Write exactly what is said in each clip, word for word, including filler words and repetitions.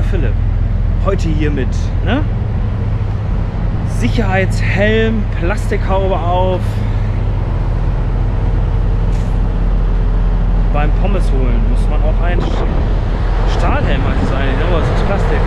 Philipp. Heute hier mit, ne? Sicherheitshelm, Plastikhaube auf. Beim Pommes holen muss man auch einen Stahlhelm heißt es eigentlich, aber es ist Plastik.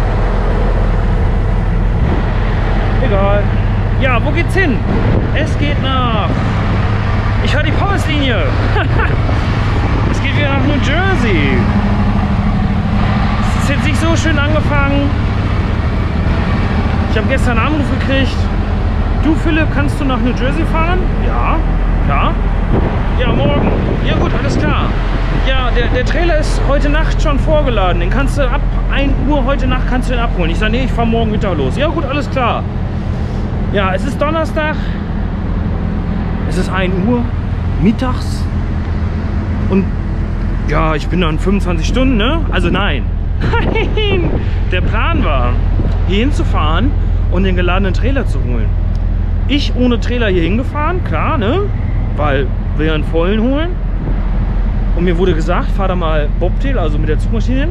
Egal. Ja, wo geht's hin? Es geht nach... Ich höre die Pommeslinie. Es geht wieder nach New Jersey. Es ist jetzt nicht so schön angefangen. Ich habe gestern einen Anruf gekriegt. Du Philipp, kannst du nach New Jersey fahren? Ja, klar. Ja, morgen. Ja gut, alles klar. Ja, der, der Trailer ist heute Nacht schon vorgeladen. Den kannst du ab ein Uhr heute Nacht kannst du den abholen. Ich sage, nee, ich fahre morgen Mittag los. Ja gut, alles klar. Ja, es ist Donnerstag. Es ist ein Uhr mittags. Und ja, ich bin dann fünfundzwanzig Stunden, ne? Also nein. Nein! Der Plan war, hier hinzufahren und den geladenen Trailer zu holen. Ich ohne Trailer hier hingefahren, klar, ne? Weil wir einen vollen holen. Und mir wurde gesagt, fahr da mal Bobtail, also mit der Zugmaschine hin.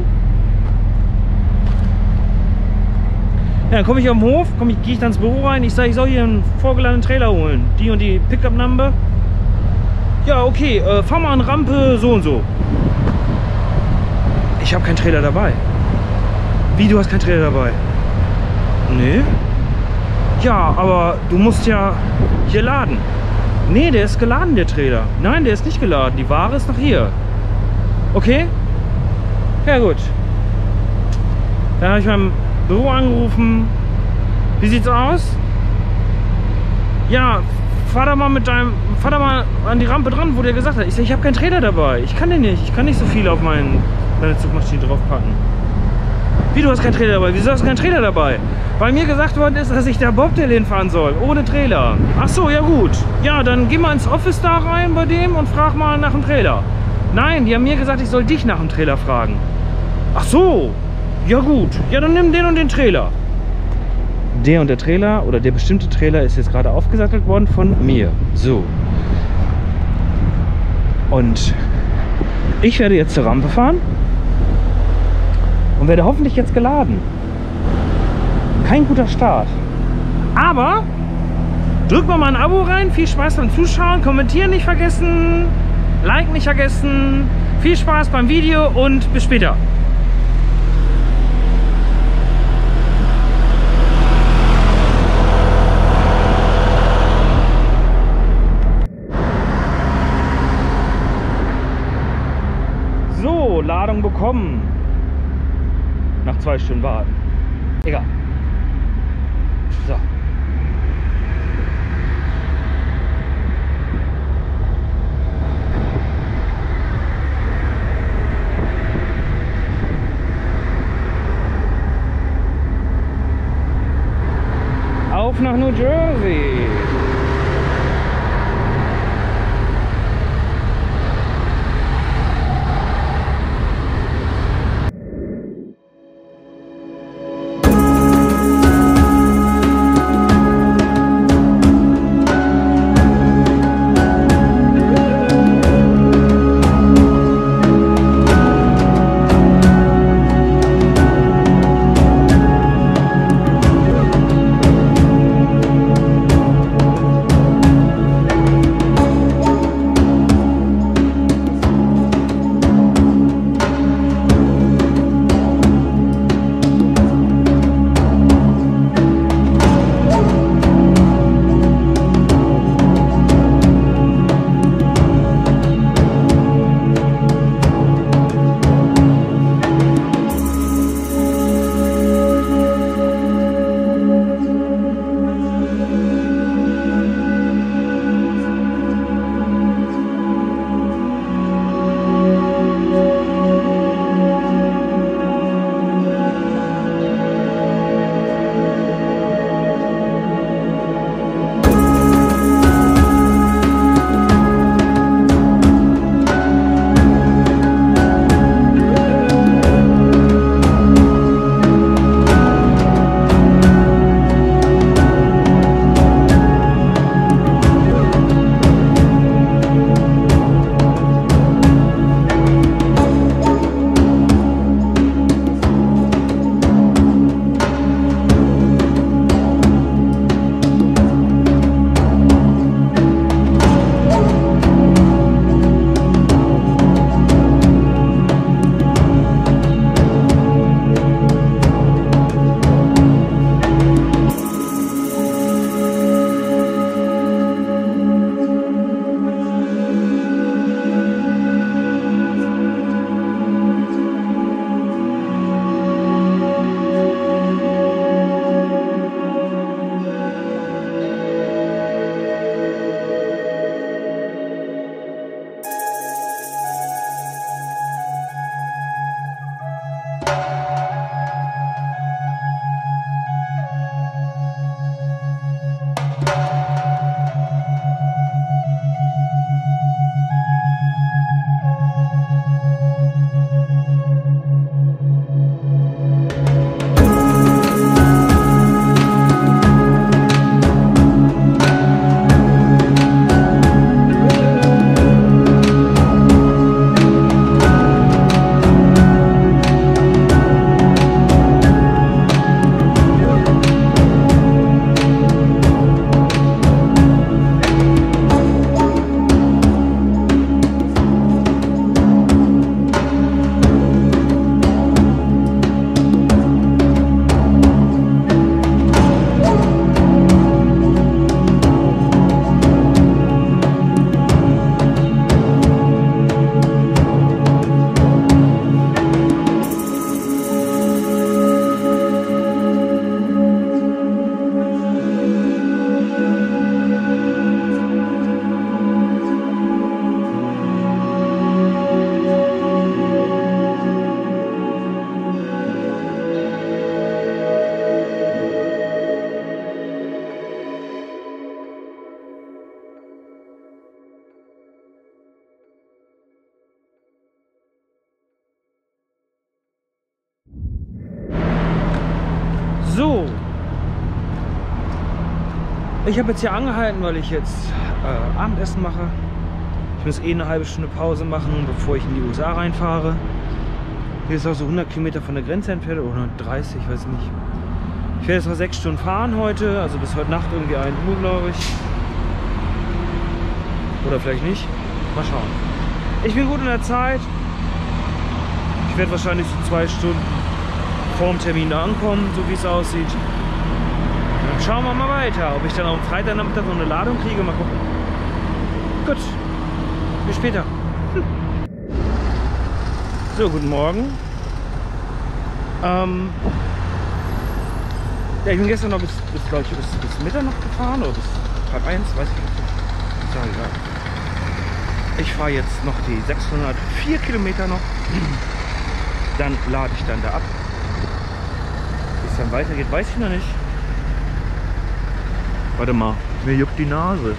Ja, dann komme ich auf den Hof, komm ich, gehe ich dann ins Büro rein. Ich sage, ich soll hier einen vorgeladenen Trailer holen. Die und die Pickup-Number. Ja, okay, äh, fahr mal an Rampe so und so. Ich habe keinen Trailer dabei. Wie, du hast keinen Trailer dabei? Nee. Ja, aber du musst ja hier laden. Nee, der ist geladen, der Trailer. Nein, der ist nicht geladen. Die Ware ist noch hier. Okay? Ja, gut. Dann habe ich beim Büro angerufen. Wie sieht's aus? Ja, fahr da mal mit deinem, fahr da mal an die Rampe dran, wo der gesagt hat. Ich sage, ich habe keinen Trailer dabei. Ich kann den nicht. Ich kann nicht so viel auf meinen, meine Zugmaschine draufpacken. Wie, du hast keinen Trailer dabei? Wieso hast du keinen Trailer dabei? Weil mir gesagt worden ist, dass ich da Bobtail hinfahren soll, ohne Trailer. Ach so, ja gut. Ja, dann geh mal ins Office da rein bei dem und frag mal nach dem Trailer. Nein, die haben mir gesagt, ich soll dich nach dem Trailer fragen. Ach so, ja gut. Ja, dann nimm den und den Trailer. Der und der Trailer oder der bestimmte Trailer ist jetzt gerade aufgesattelt worden von mir. So. Und ich werde jetzt zur Rampe fahren und werde hoffentlich jetzt geladen. Kein guter Start. Aber drückt mal ein Abo rein. Viel Spaß beim Zuschauen. Kommentieren nicht vergessen. Like nicht vergessen. Viel Spaß beim Video und bis später. So, Ladung bekommen. Nach zwei Stunden warten. Egal. So. Auf nach New Jersey. So. Ich habe jetzt hier angehalten, weil ich jetzt äh, Abendessen mache. Ich muss eh eine halbe Stunde Pause machen, bevor ich in die U S A reinfahre. Hier ist auch so hundert Kilometer von der Grenze entfernt, oder hundertdreißig, ich weiß nicht. Ich werde jetzt noch sechs Stunden fahren heute, also bis heute Nacht irgendwie ein Uhr, glaube ich. Oder vielleicht nicht. Mal schauen. Ich bin gut in der Zeit. Ich werde wahrscheinlich so zwei Stunden vorm Termin da ankommen, so wie es aussieht. Dann schauen wir mal weiter, ob ich dann am Freitag Nachmittag so eine Ladung kriege. Mal gucken. Gut. Bis später. Hm. So, guten Morgen. Ähm ja, ich bin gestern noch bis, bis, ich, bis, bis Mitternacht gefahren oder bis halb eins, weiß ich nicht. Ist ja egal. Ich fahre jetzt noch die sechshundertvier Kilometer noch. Dann lade ich dann da ab. Wie es dann weitergeht, weiß ich noch nicht. Warte mal, mir juckt die Nase.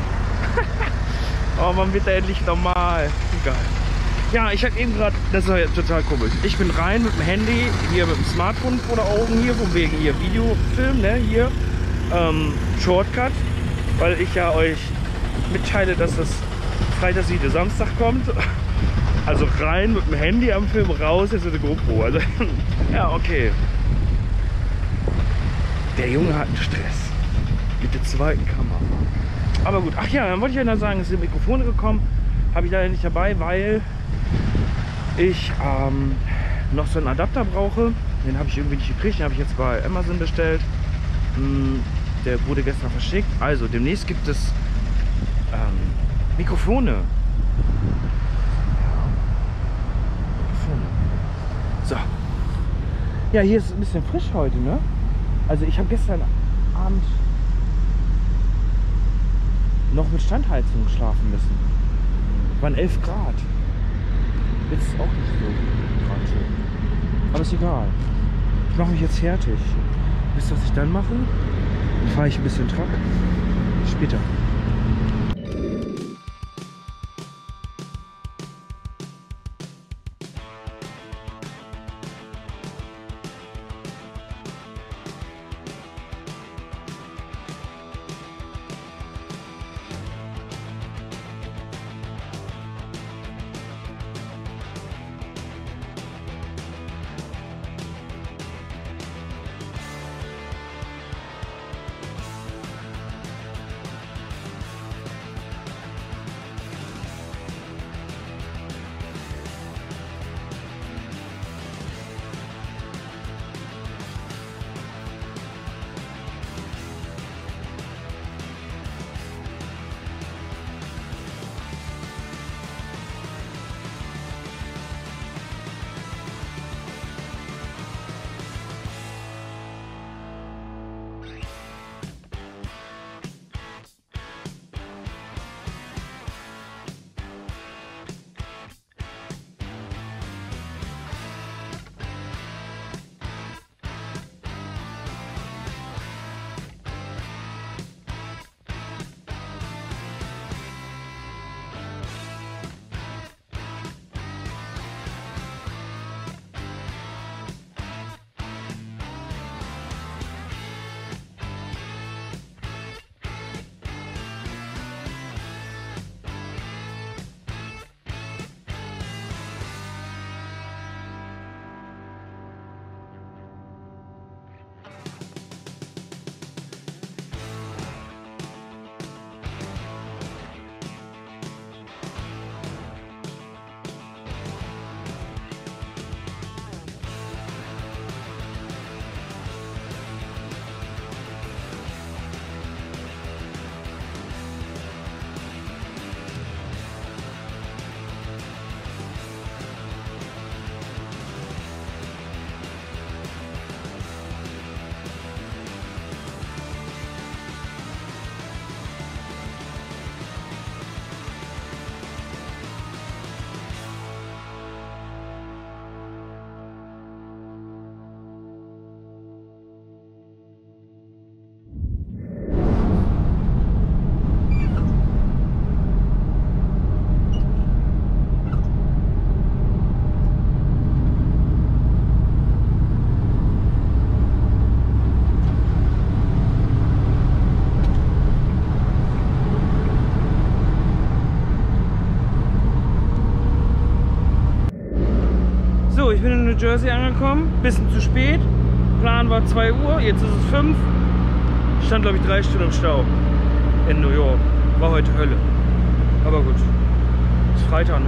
Oh, wann wird er endlich normal? Geil. Ja, ich habe eben gerade, das ist ja total komisch. Ich bin rein mit dem Handy, hier mit dem Smartphone vor der Augen, hier von wegen hier Videofilm, ne, hier. Ähm, Shortcut, weil ich ja euch mitteile, dass das Freitag, Siebte, Samstag kommt. Also rein mit dem Handy am Film, raus jetzt mit der GoPro. Also, ja, okay. Der Junge hat einen Stress mit der zweiten Kamera. Aber gut, ach ja, dann wollte ich ja noch sagen, es sind Mikrofone gekommen. Habe ich leider nicht dabei, weil ich ähm, noch so einen Adapter brauche. Den habe ich irgendwie nicht gekriegt, den habe ich jetzt bei Amazon bestellt. Der wurde gestern verschickt. Also demnächst gibt es ähm, Mikrofone. Mikrofone. So. Ja, hier ist es ein bisschen frisch heute, ne? Also ich habe gestern Abend noch mit Standheizung schlafen müssen. Es waren elf Grad. Jetzt ist auch nicht so gerade schön. Aber ist egal. Ich mache mich jetzt fertig. Wisst ihr, was ich dann mache? Dann fahre ich ein bisschen Truck. Später. Jersey angekommen, bisschen zu spät. Plan war zwei Uhr, jetzt ist es fünf. Ich stand glaube ich drei Stunden im Stau in New York. War heute Hölle. Aber gut. Ist Freitag, ne?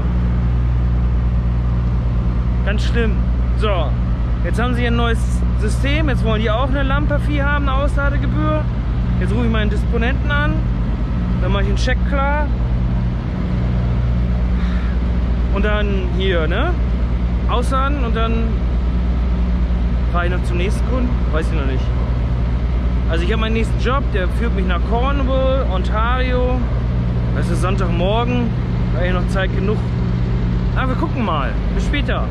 Ganz schlimm. So, jetzt haben sie ein neues System. Jetzt wollen die auch eine Lampe-Fee haben, eine Ausladegebühr. Jetzt rufe ich meinen Disponenten an. Dann mache ich einen Check klar. Und dann hier, ne? Ausladen und dann fahre ich noch zum nächsten Kunden. Weiß ich noch nicht. Also ich habe meinen nächsten Job, der führt mich nach Cornwall, Ontario. Das ist Sonntagmorgen. Da habe ich noch Zeit genug. Aber wir gucken mal. Bis später.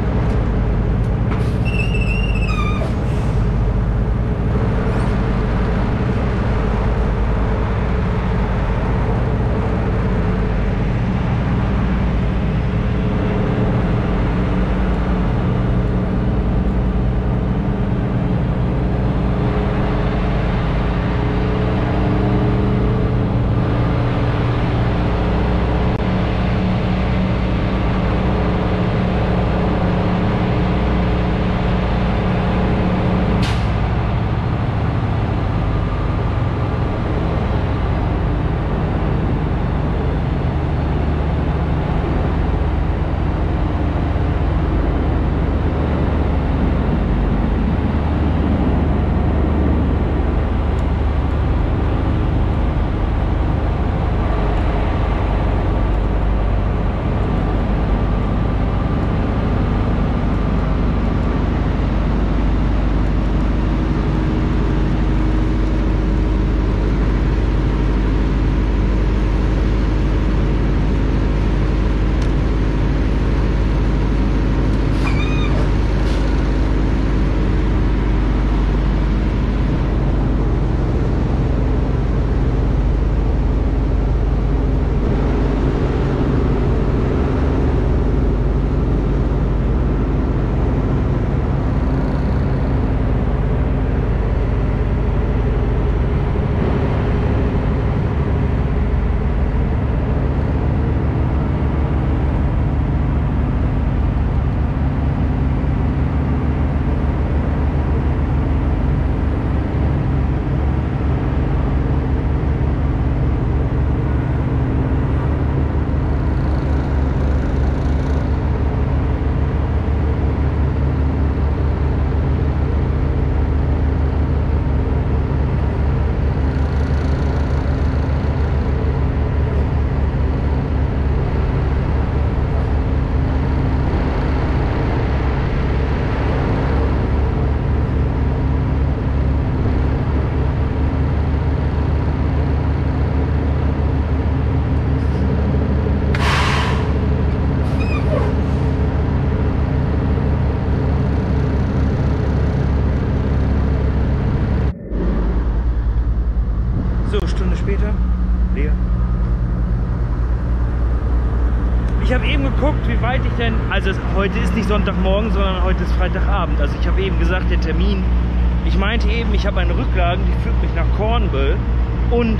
Ich habe eben geguckt, wie weit ich denn, also es, heute ist nicht Sonntagmorgen, sondern heute ist Freitagabend. Also ich habe eben gesagt, der Termin, ich meinte eben, ich habe eine Rücklage, die führt mich nach Cornwall und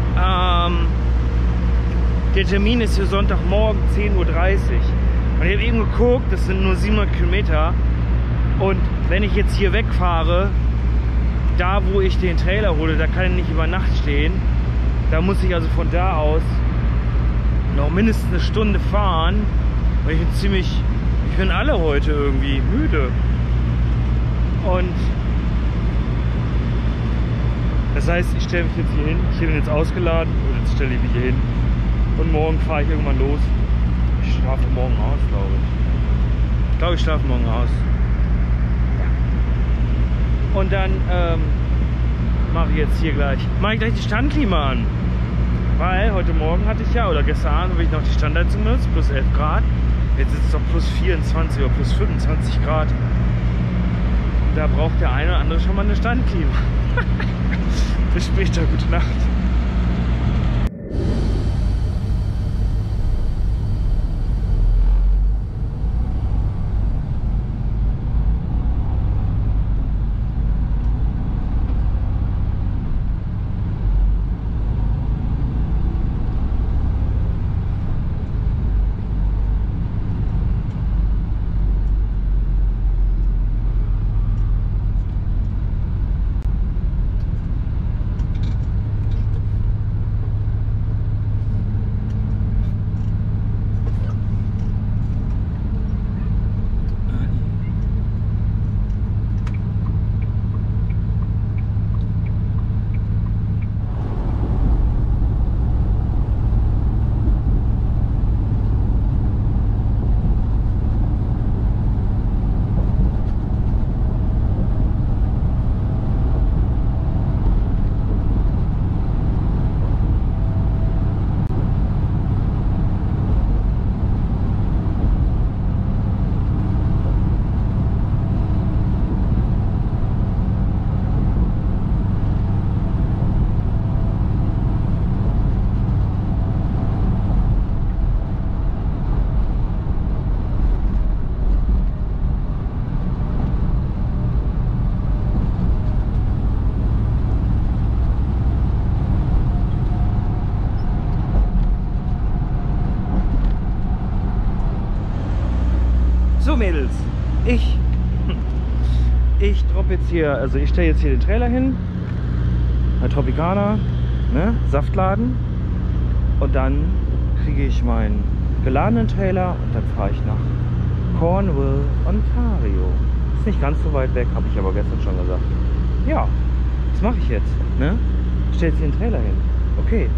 ähm, der Termin ist für Sonntagmorgen zehn Uhr dreißig. Und ich habe eben geguckt, das sind nur siebenhundert Kilometer und wenn ich jetzt hier wegfahre, da wo ich den Trailer hole, da kann ich nicht über Nacht stehen. Da muss ich also von da aus noch mindestens eine Stunde fahren. Und ich bin ziemlich, ich bin alle heute irgendwie müde. Und das heißt, ich stelle mich jetzt hier hin. Ich bin jetzt ausgeladen und jetzt stelle ich mich hier hin. Und morgen fahre ich irgendwann los. Ich schlafe morgen aus, glaube ich. Ich glaube, ich schlafe morgen aus. Ja. Und dann ähm, mache ich jetzt hier gleich, mache ich gleich die Standklima an. Weil heute Morgen hatte ich ja, oder gestern Abend habe ich noch die Standheizung benutzt, plus elf Grad. Jetzt ist es doch plus vierundzwanzig oder plus fünfundzwanzig Grad. Da braucht der eine oder andere schon mal eine Standklima. Bis später, gute Nacht. jetzt hier, also ich stelle jetzt hier den Trailer hin, bei Tropicana, ne, Saftladen, und dann kriege ich meinen geladenen Trailer und dann fahre ich nach Cornwall, Ontario. Ist nicht ganz so weit weg, habe ich aber gestern schon gesagt. Ja, das mache ich jetzt, ne? Ich stelle jetzt hier den Trailer hin. Okay.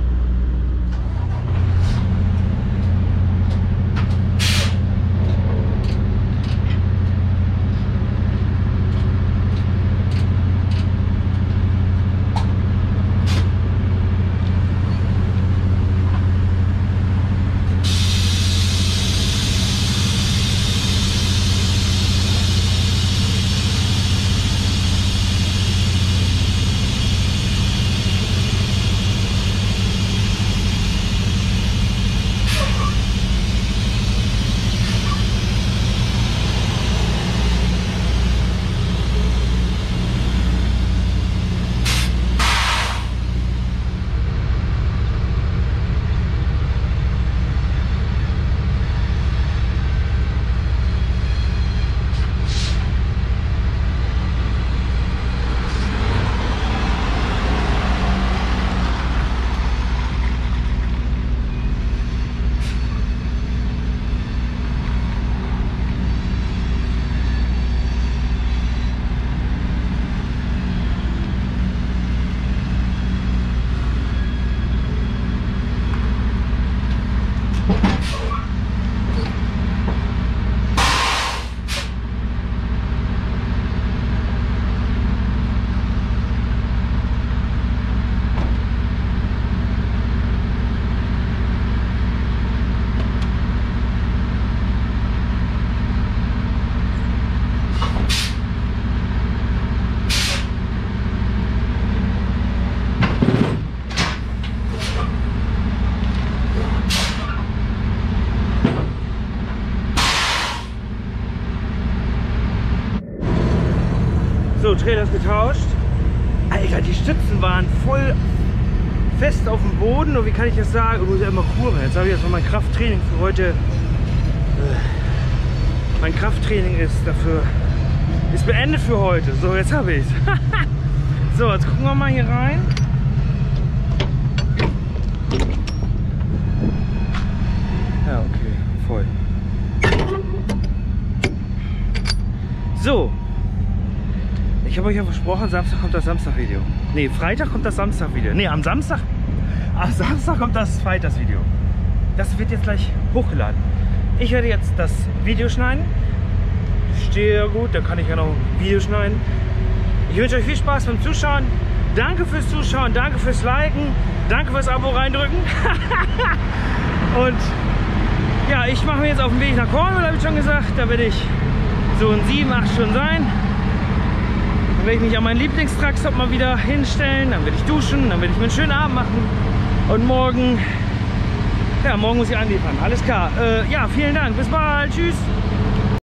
So, Trailer ist getauscht. Alter, die Stützen waren voll fest auf dem Boden. Und wie kann ich das sagen? Ich muss ja immer kurbeln. Jetzt habe ich erstmal mein Krafttraining für heute. Mein Krafttraining ist dafür ist beendet für heute. So, jetzt habe ich es. So, jetzt gucken wir mal hier rein. Ja, okay, voll. So. Ich habe euch ja versprochen, Samstag kommt das Samstag-Video. Ne, Freitag kommt das Samstag-Video. Ne, am Samstag. Am Samstag kommt das Freitags-Video. Das wird jetzt gleich hochgeladen. Ich werde jetzt das Video schneiden. Stehe ja gut, da kann ich ja noch ein Video schneiden. Ich wünsche euch viel Spaß beim Zuschauen. Danke fürs Zuschauen, danke fürs Liken, danke fürs Abo reindrücken. Und ja, ich mache mir jetzt auf den Weg nach Cornwall, habe ich schon gesagt. Da werde ich so in sieben, acht Stunden sein. Dann werde ich mich an meinen Lieblingstruckstop mal wieder hinstellen, dann werde ich duschen, dann werde ich mir einen schönen Abend machen und morgen, ja, morgen muss ich anliefern. Alles klar. Äh, ja, vielen Dank. Bis bald. Tschüss.